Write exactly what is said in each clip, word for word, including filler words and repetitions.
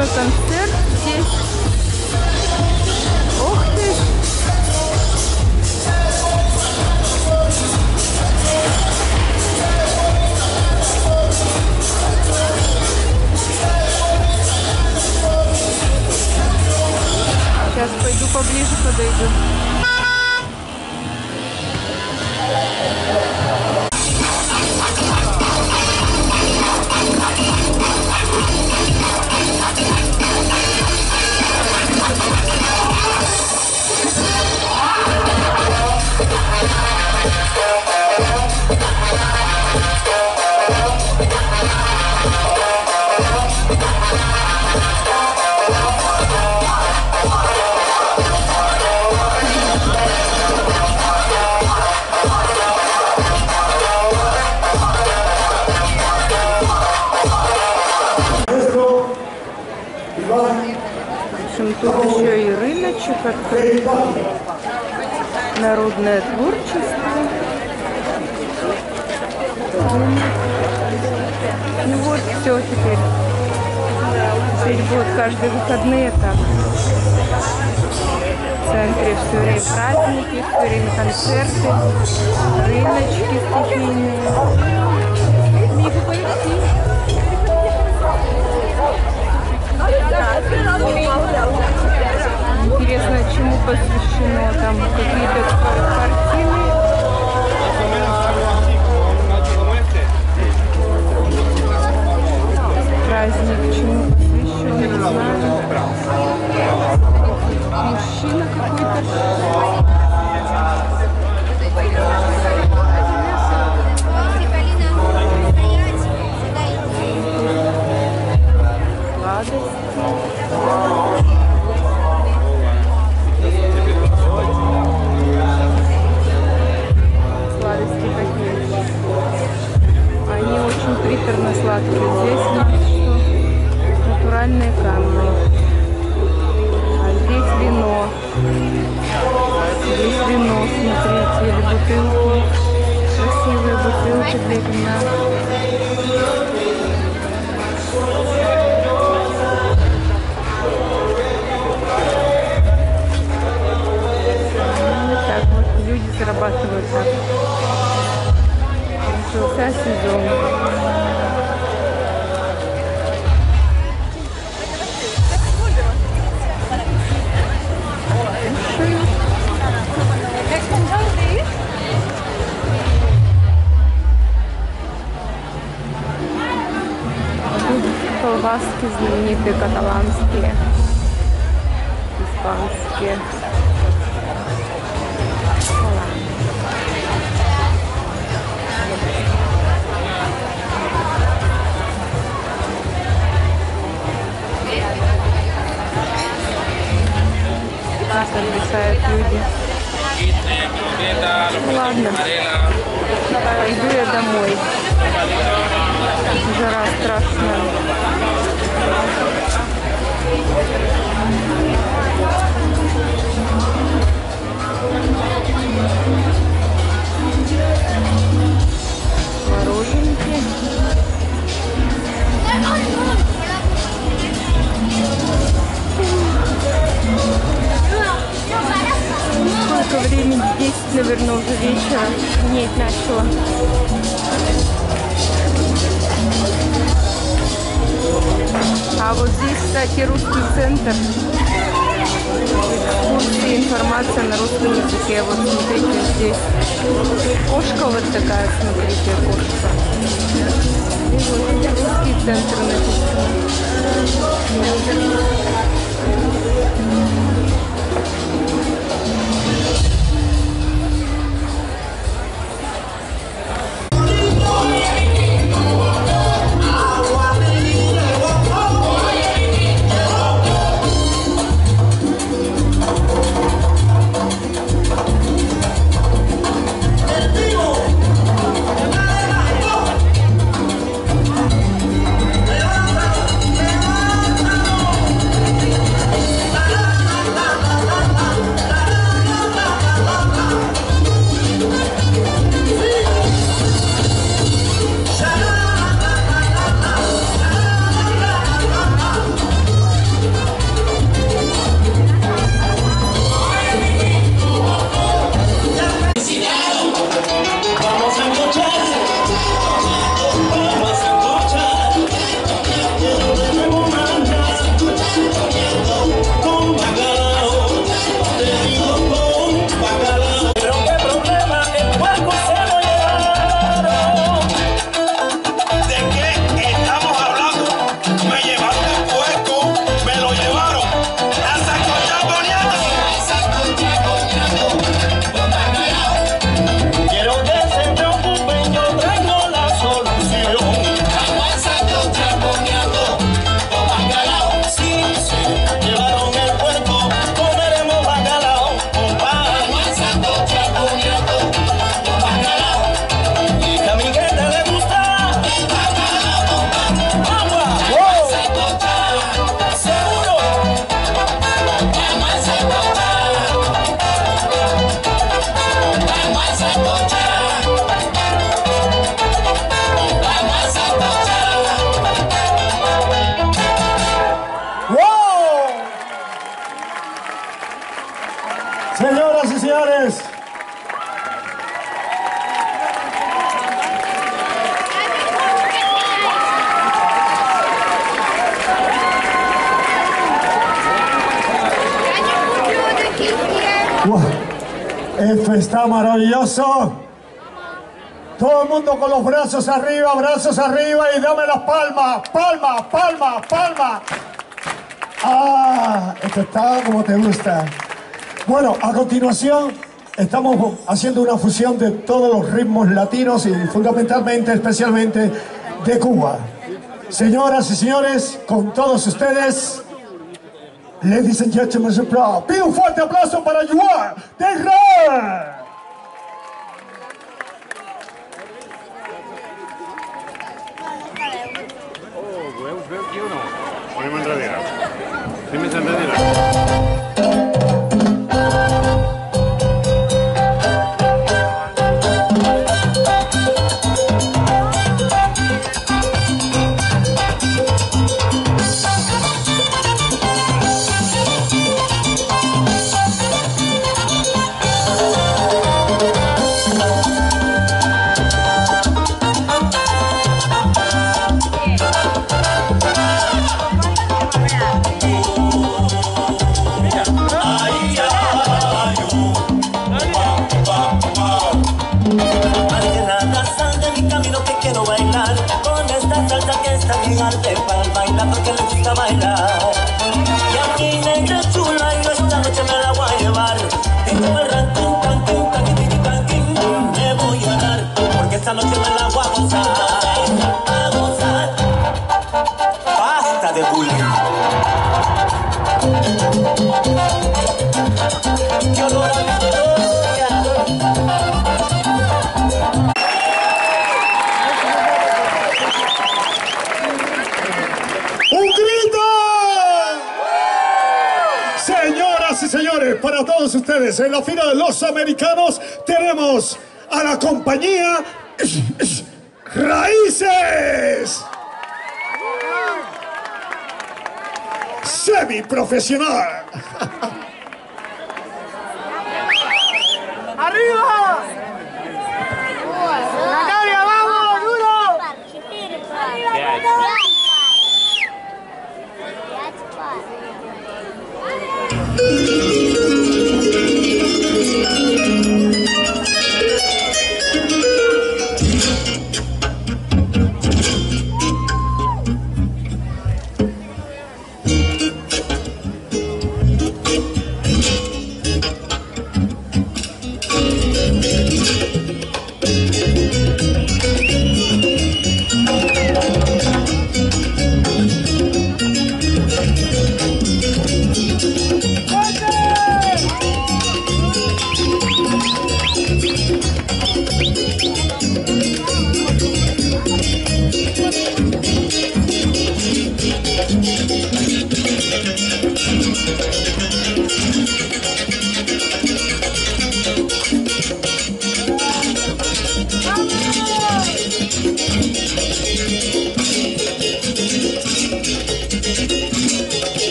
ночной концерт здесь. Ух ты! Сейчас пойду поближе подойду. Тут еще и рыночек открыт, народное творчество. Ну вот, все теперь. Теперь будут каждые выходные так. В центре все время праздники, все время концерты, рыночки стихийные. Интересно, чему посвящено, там какие-то картины. Праздник, чему посвящен, не знаю. Мужчина какой-то. Сладости такие. Они очень приторно-сладкие. Здесь видишь, что натуральные камни. А здесь вино. Здесь вино, смотрите, или бутылки. Красивые бутылки для вина. Так вот люди зарабатывают так. Начался сезон. Тут колбаски знаменитые, каталанские, испанские. Нас отдыхают люди. Ну, ладно, пойду я домой. Жара страшная. Мороженки. Сколько времени? десять, наверное, уже вечера. Темнеть начало. А вот здесь, кстати, русский центр. Экскурсии, информация на русском языке. Вот смотрите, здесь кошка вот такая, смотрите, кошка. И вот русский центр написано. señores. Wow. Esto está maravilloso. Todo el mundo con los brazos arriba, brazos arriba y dame las palmas, palmas, palmas, palmas. Ah, esto está como te gusta. Bueno, a continuación estamos haciendo una fusión de todos los ritmos latinos y fundamentalmente, especialmente de Cuba. Señoras y señores, con todos ustedes, ladies and gentlemen, pido un fuerte aplauso para Yuar de Israel. Ponemos en realidad. Dime en realidad. Arte para bailar porque le gusta bailar. Y aquí negra chula y esta noche me la voy a llevar. Tengo el ranking, ranking, ranking, ranking, me voy a dar porque esta noche me la voy a gozar, a gozar. Basta de bullying. Yo no la Señoras y señores, para todos ustedes, en la fila de los americanos tenemos a la compañía Raíces. Semiprofesional. ¡Arriba! ¡Natalia, vamos! ¡Duro!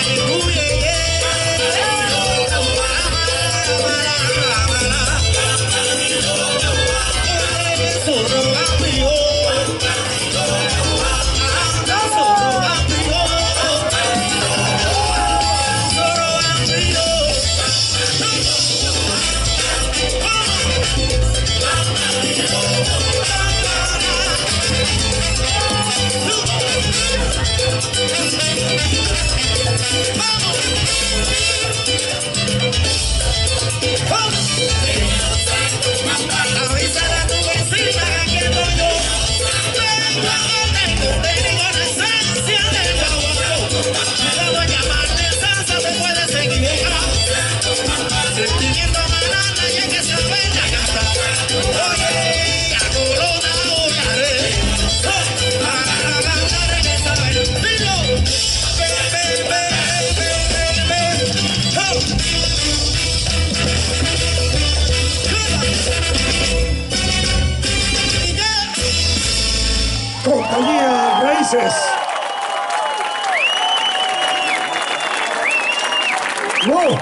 Compañía Raíces. ¡Wow!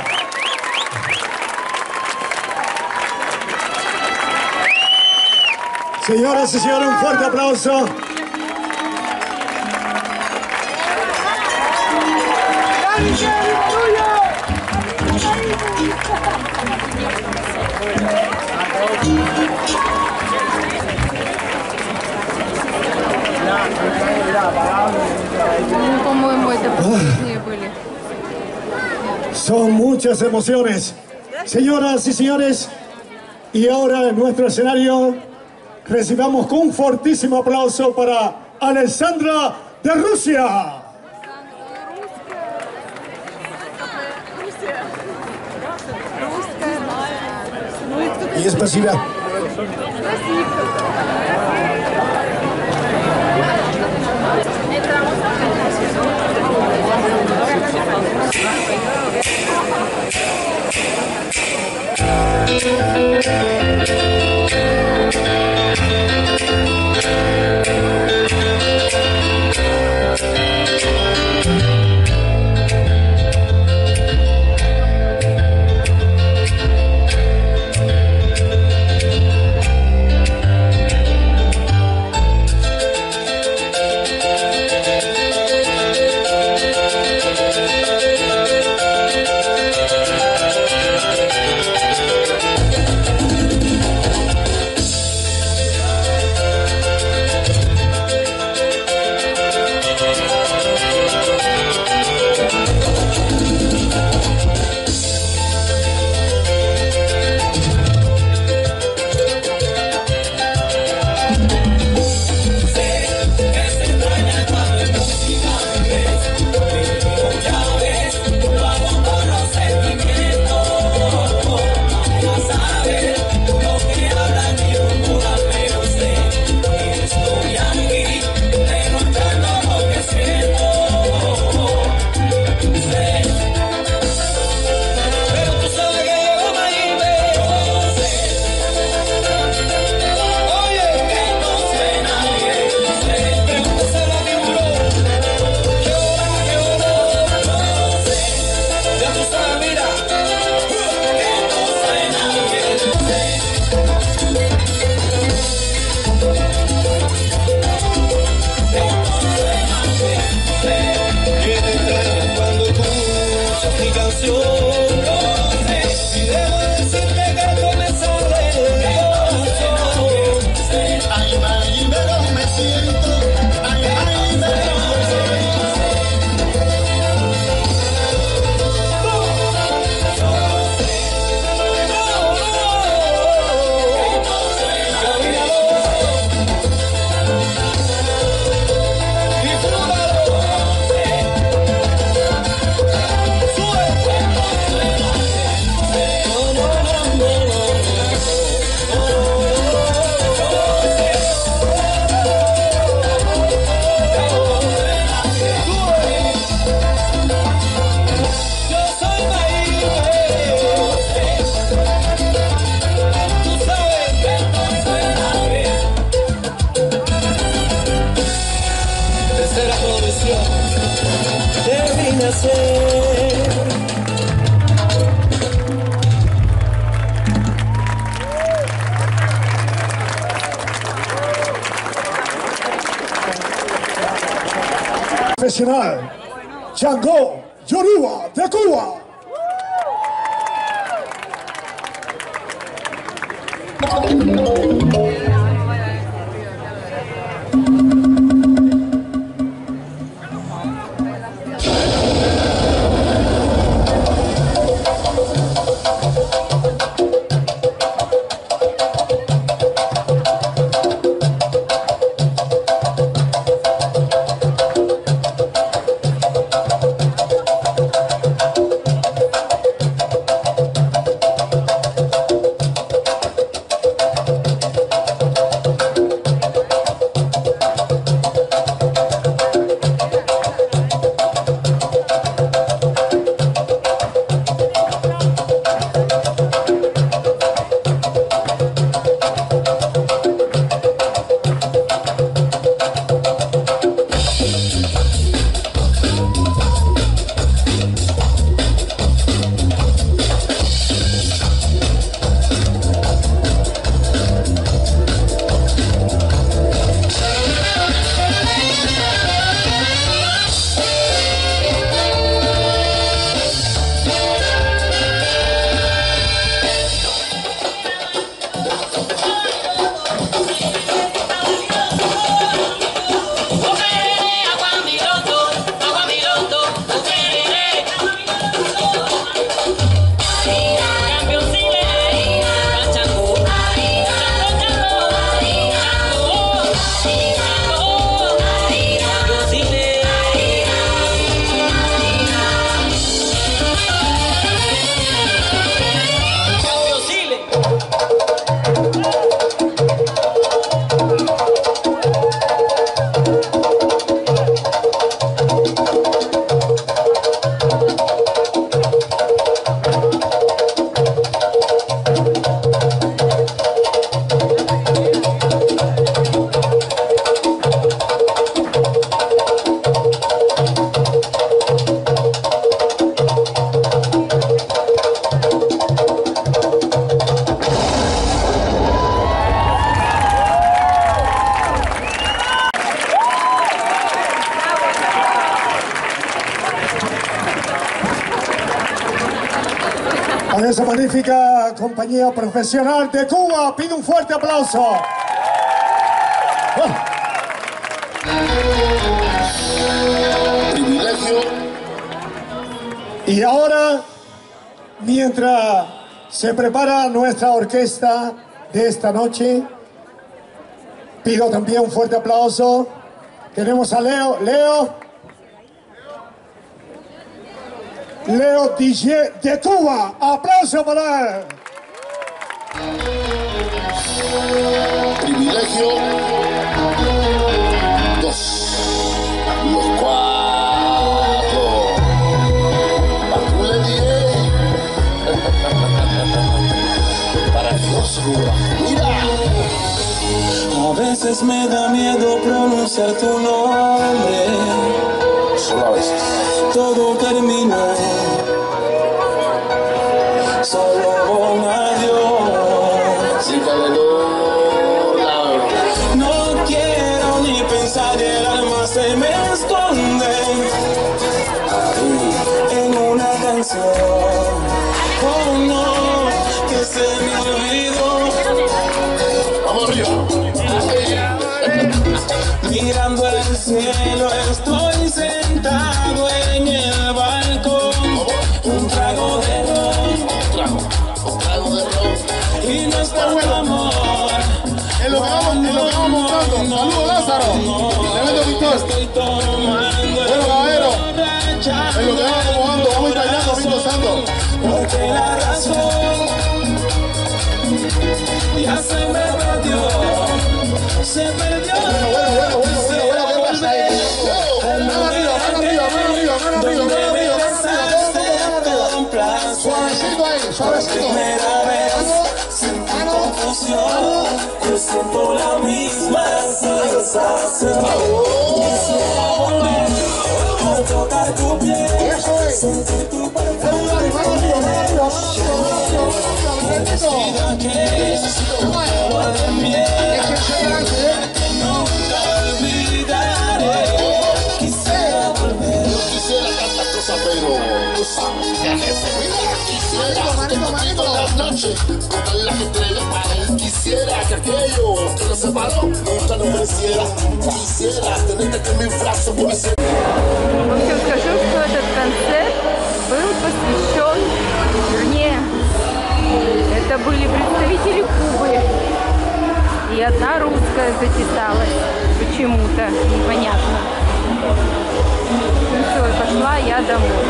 Señoras y señores, un fuerte aplauso. Ну, по-моему, это последние были. Son muchas emociones. Señoras y señores, y ahora en nuestro escenario recibamos con un fortísimo aplauso para Alessandra de Rusia. Y спасибо. profesional, Django Yoruba de Cuba. A esa magnífica compañía profesional de Cuba, pido un fuerte aplauso. Privilegio. Y ahora, mientras se prepara nuestra orquesta de esta noche, pido también un fuerte aplauso. Tenemos a Leo. Leo. Leo D J de Cuba. Aplauso para él. Privilegio. Dos. Los cuatro. Patrulla diez. Para Dios, Cuba. Mira. A veces me da miedo pronunciar tu nombre. Solo a veces. Todo terminó, solo un adiós. Chica de Lola. No quiero ni pensar y el alma se me esconde en una canción. Oh no, que se me olvidó. Vamos arriba. Mirando el cielo estoy sentado en el balcón. Un trago de ron, Un trago de ron. y nuestro amor. Es lo que vamos, es lo que vamos mostrando. Saludos, Lázaro. Tremendo Víctor. Estoy tomando Bueno, caballero. Es lo que vamos acomodando. Vamos a ir bailando, Víctor Santos. porque la razón ya se me perdió. Se perdió. Bueno, bueno, bueno, bueno, bueno, bueno, ¿qué pasa ahí? Mano arriba, mano arriba, mano arriba, mano arriba, mano arriba, mano arriba. Suavecito ahí, suavecito. Primera vez sentí confusión, yo siento la misma sensación. Quisiera volver a tocar tu piel, sentir tu perfume. Mano arriba, mano arriba, mano arriba, mano arriba, mano arriba. Que guarde en pie, Es que se balance, ¿eh? que nunca olvidaré. Quisiera noche, todas las estrellas para él. Quisiera que aquello que nos separó nunca nos mereciera. Quisiera tenerte que en mis brazos por ese. В общем, скажу, что этот концерт был посвящен, вернее, это были представители Кубы. И одна русская записалась почему-то, непонятно. Ну все, и пошла я домой.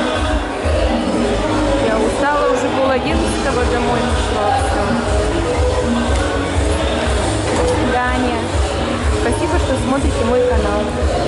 Я устала, уже пол одиннадцатого домой пошла. Все. До свидания. Спасибо, что смотрите мой канал.